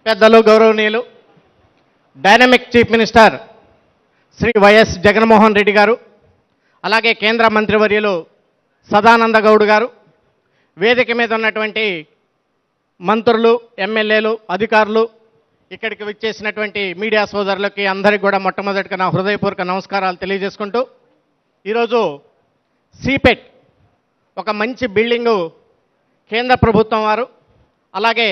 పెద్దలు గౌరవనీయులు dynamic chief minister Shri YS Jaganmohan Reddy garu, అలాగే కేంద్ర మంత్రివర్యులు సదానంద గౌడ్ గారు, వేదిక మీద ఉన్నటువంటి మంత్రులు, ఎమ్మెల్యేలు, అధికారులు, ఇక్కడికి విచ్చేసినటువంటి మీడియా సోదరులకి అందరికీ కూడా మొట్టమొదటిగా నా హృదయపూర్వక నమస్కారాలు తెలియజేసుకుంటూ, ఈరోజు సిపెట్ ఒక మంచి బిల్డింగు కేంద్ర ప్రభుత్వం వారు, అలాగే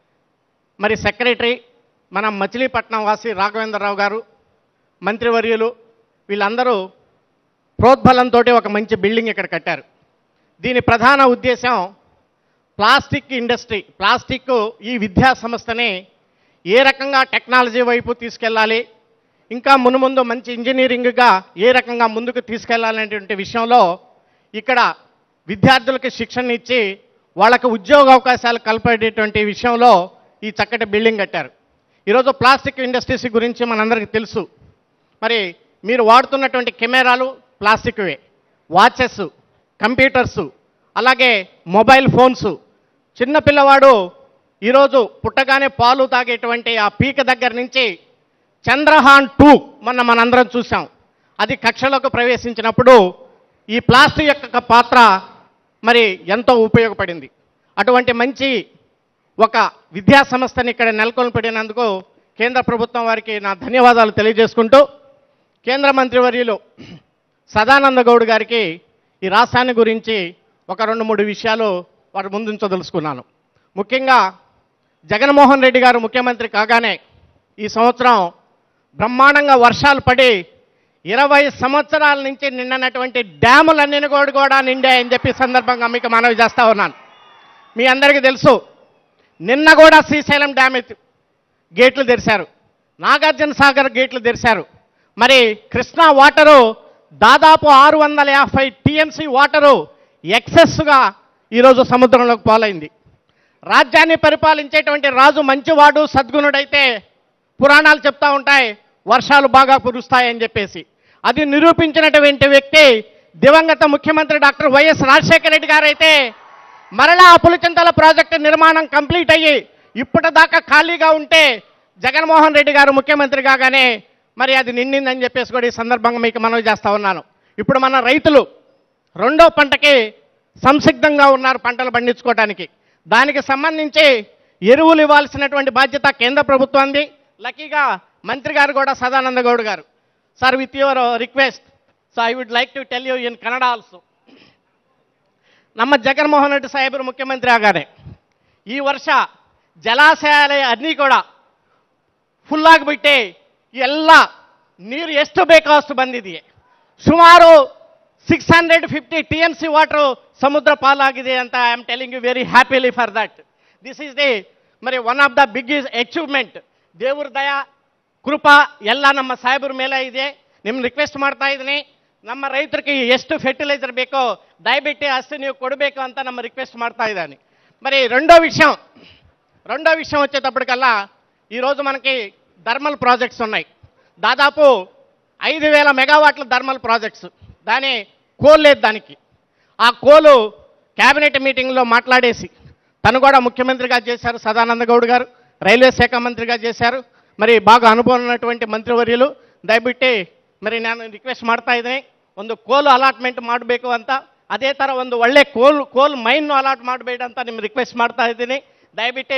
మరి సెక్రటరీ మన మచిలీపట్నం వాసి రాఘవేంద్రరావు గారు, మంత్రివర్యులు వీళ్ళందరూ ప్రోద్బలంతో ఒక మంచి బిల్డింగ్ ఇక్కడ కట్టారు. దీని ప్రధాన ఉద్దేశం ప్లాస్టిక్ ఇండస్ట్రీ, ప్లాస్టిక్ ఈ విద్యా సంస్థని ఏ రకంగా టెక్నాలజీ వైపు తీసుకెళ్ళాలి, ఇంకా మునుముందు మంచి ఇంజనీరింగ్గా ఏ రకంగా ముందుకు తీసుకెళ్లాలనేటువంటి విషయంలో ఇక్కడ విద్యార్థులకు శిక్షణ ఇచ్చి వాళ్ళకు ఉద్యోగ అవకాశాలు కల్పేటటువంటి విషయంలో ఈ చక్కటి బిల్డింగ్ కట్టారు. ఈరోజు ప్లాస్టిక్ ఇండస్ట్రీస్ గురించి మనందరికీ తెలుసు. మరి మీరు వాడుతున్నటువంటి కెమెరాలు ప్లాస్టిక్వే, వాచెస్, కంప్యూటర్సు, అలాగే మొబైల్ ఫోన్స్. చిన్నపిల్లవాడు ఈరోజు పుట్టగానే పాలు తాగేటువంటి ఆ పీక దగ్గర నుంచి చంద్రయాన్ 2 మనందరం చూసాం. అది కక్షలోకి ప్రవేశించినప్పుడు ఈ ప్లాస్టిక్ యొక్క పాత్ర మరి ఎంతో ఉపయోగపడింది. అటువంటి మంచి ఒక విద్యా సంస్థని ఇక్కడ నెలకొల్పడినందుకు కేంద్ర ప్రభుత్వం వారికి నా ధన్యవాదాలు తెలియజేసుకుంటూ, కేంద్ర మంత్రివర్యులు సదానంద గౌడ్ గారికి ఈ రాష్ట్రాన్ని గురించి ఒక 2-3 విషయాలు వారి ముందుంచదలుచుకున్నాను. ముఖ్యంగా జగన్మోహన్ రెడ్డి గారు ముఖ్యమంత్రి కాగానే ఈ సంవత్సరం బ్రహ్మాండంగా వర్షాలు పడి 20 సంవత్సరాల నుంచి నిండినటువంటి డ్యాములన్నీ కూడా నిండాయని చెప్పి సందర్భంగా మీకు మనవి చేస్తూ ఉన్నాను. మీ అందరికీ తెలుసు, నిన్న కూడా శ్రీశైలం డ్యామ్ గేట్లు తెరిచారు, నాగార్జున సాగర్ గేట్లు తెరిచారు. మరి కృష్ణా వాటరు దాదాపు 650 టీఎంసీ వాటరు ఎక్సెస్గా ఈరోజు సముద్రంలోకి పోలైంది. రాజ్యాన్ని పరిపాలించేటువంటి రాజు మంచివాడు, సద్గుణుడైతే పురాణాలు చెప్తూ ఉంటాయి వర్షాలు బాగా కురుస్తాయని చెప్పేసి. అది నిరూపించినటువంటి వ్యక్తి దివంగత ముఖ్యమంత్రి డాక్టర్ వైఎస్ రాజశేఖర రెడ్డి గారైతే మరలా పులిచింతల ప్రాజెక్టు నిర్మాణం కంప్లీట్ అయ్యి ఇప్పటిదాకా ఖాళీగా ఉంటే జగన్మోహన్ రెడ్డి గారు ముఖ్యమంత్రి కాగానే మరి అది నిండిందని చెప్పేసి కూడా ఈ సందర్భంగా మీకు మనవి చేస్తూ ఉన్నాను. ఇప్పుడు మన రైతులు 2వ పంటకి సంసిద్ధంగా ఉన్నారు పంటలు పండించుకోవడానికి. దానికి సంబంధించి ఎరువులు ఇవ్వాల్సినటువంటి బాధ్యత కేంద్ర ప్రభుత్వానికి. లక్కీగా మంత్రి గారు కూడా Sadananda Gowda garu, sir with your request, so I would like to tell you in Kannada also. ನಮ್ಮ ಜಗನ್ಮೋಹನ್ ರೆಡ್ಡಿ ಸಾಹೇಬರು ಮುಖ್ಯಮಂತ್ರಿ ಆಗಾರೆ ಈ ವರ್ಷ ಜಲಾಶಯ ಅన్నీ ಕೂಡ ಫುಲ್ ಆಗಿಬಿಟ್ಟು ಎಲ್ಲ ನೀರು ಎಷ್ಟು ಬೇಕೋ ಅಷ್ಟು ಬಂದಿದೆಯೇ. ಸುಮಾರು 650 ಟಿಎಂಸಿ ವಾಟರ್ ಸಮುದ್ರ ಪಾಲಾಗಿದೆ ಅಂತ I am telling you very happily for that. This is the మరి one of the biggest achievement. ದೇವ್ರ ದಯಾ ಕೃಪಾ ಎಲ್ಲ ನಮ್ಮ ಸಾಹೇಬರ ಮೇಲೆ ಇದೆ. ನಿಮ್ಮ ರಿಕ್ವೆಸ್ಟ್ ಮಾಡ್ತಾ ಇದ್ದೀನಿ, ನಮ್ಮ ರೈತರಿಗೆ ಎಷ್ಟು ಫರ್ಟಿಲೈಸರ್ ಬೇಕೋ ದಯವಿಟ್ಟು ಅಷ್ಟು ನೀವು ಕೊಡಬೇಕು ಅಂತ ನಮ್ಮ రిక్వెస్ట్ ಮಾಡ್ತಾ ఇదాని. మరి రెండో విషయం వచ్చేటప్పటికల్లా ఈరోజు మనకి థర్మల్ ప్రాజెక్ట్స్ ఉన్నాయి. దాదాపు 5000 మెగావాట్ల థర్మల్ ప్రాజెక్ట్స్. దాని కోల్ లేదు దానికి. ఆ కోలు క్యాబినెట్ మీటింగ్లో మాట్లాడేసి తను కూడా ముఖ్యమంత్రిగా చేశారు సదానంద గౌడ్ గారు, రైల్వే శాఖ మంత్రిగా చేశారు. మరి బాగా అనుభవం ఉన్నటువంటి మంత్రివర్యులు ದಯವಿಟ್ಟು మరి ನಾನು ರಿಕ್ವೆಸ್ಟ್ ಮಾಡ್ತಾ ಇದ್ದೀನಿ, ಒಂದು ಕೋಲು ಅಲಾಟ್ಮೆಂಟ್ ಮಾಡಬೇಕು ಅಂತ. ಅದೇ ಥರ ಒಂದು ಒಳ್ಳೆ ಕೋಲ್ ಮೈನ್ ಅಲಾಟ್ ಮಾಡಬೇಡ ಅಂತ ನಿಮ್ಮ ರಿಕ್ವೆಸ್ಟ್ ಮಾಡ್ತಾ ಇದ್ದೀನಿ. ದಯವಿಟ್ಟು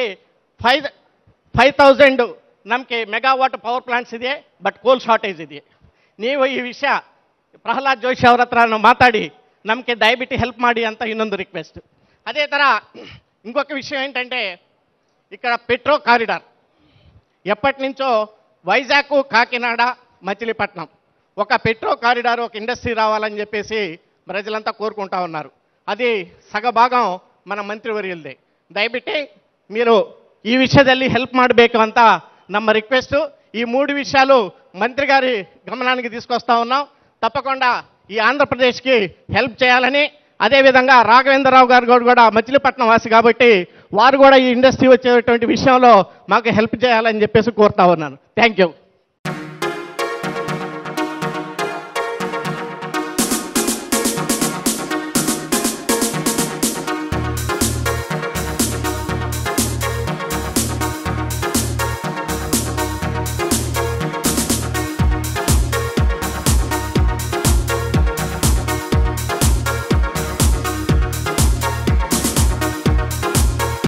5000 ನಮಗೆ ಮೆಗಾವಾಟ್ ಪವರ್ ಪ್ಲಾಂಟ್ಸ್ ಇದೆ, ಬಟ್ ಕೋಲ್ ಶಾರ್ಟೇಜ್ ಇದೆ. ನೀವು ಈ ವಿಷಯ ಪ್ರಹ್ಲಾದ್ ಜೋಶಿ ಅವರ ಹತ್ರ ಮಾತಾಡಿ ನಮಗೆ దయవిಟ್ಟು ಹೆಲ್ಪ್ ಮಾಡಿ ಅಂತ ಇನ್ನೊಂದು ರಿಕ್ವೆಸ್ಟ್. అదే ಥರ ఇంకొక విషయం ఏంటంటే ఇక్కడ పెట్రో కారిడార్ ఎప్పటి నుంచో వైజాగ్, కాకినాడ, మచిలీపట్నం ఒక పెట్రో కారిడార్, ఒక ఇండస్ట్రీ రావాలని చెప్పేసి ప్రజలంతా కోరుకుంటా ఉన్నారు. అది సగభాగం మన మంత్రివర్యులదే. దయವಿಟ್ಟು మీరు ఈ విషయದಲ್ಲಿ ಹೆಲ್ಪ್ ಮಾಡಬೇಕು ಅಂತ ನಮ್ಮ ರಿಕ್ವೆಸ್ಟ್. ఈ 3 విషయాలు మంత్రి గారి గమనానికి తీసుకొస్తా ఉన్నాం. తప్పకుండా ఈ ఆంధ్రప్రదేశ్కి హెల్ప్ చేయాలని, అదేవిధంగా రాఘవేంద్రరావు గారు కూడా మచిలీపట్నం వాసి కాబట్టి వారు కూడా ఈ ఇండస్ట్రీ వచ్చేటువంటి విషయంలో మాకు హెల్ప్ చేయాలని చెప్పేసి కోరుతా ఉన్నాను. Thank you.